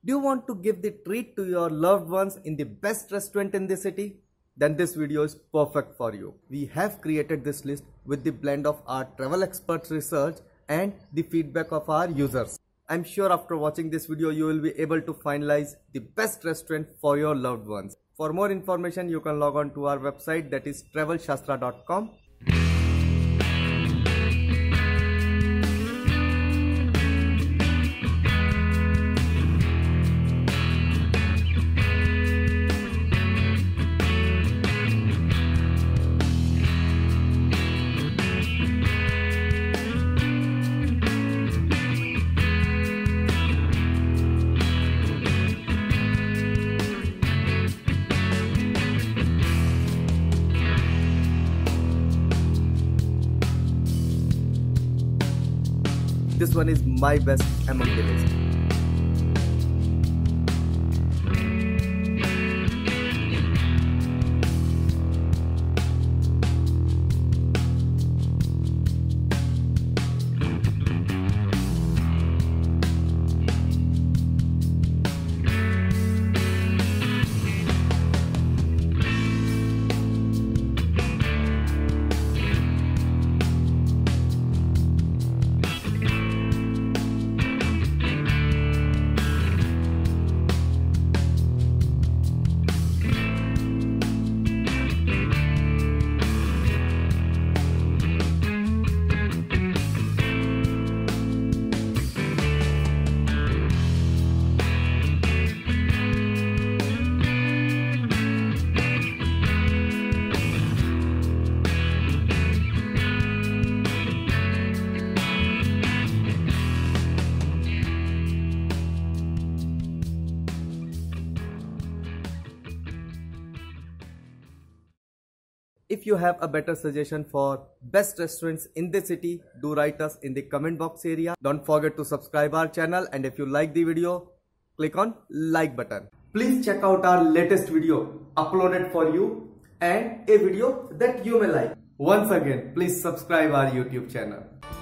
Do you want to give the treat to your loved ones in the best restaurant in the city? Then this video is perfect for you. We have created this list with the blend of our travel experts research and the feedback of our users. I'm sure after watching this video you will be able to finalize the best restaurant for your loved ones. For more information you can log on to our website, that is travelshastra.com. This one is my best among the list. If you have a better suggestion for best restaurants in the city, do write us in the comment box area. Don't forget to subscribe our channel, and if you like the video, click on like button. Please check out our latest video uploaded for you and a video that you may like. Once again, please subscribe our YouTube channel.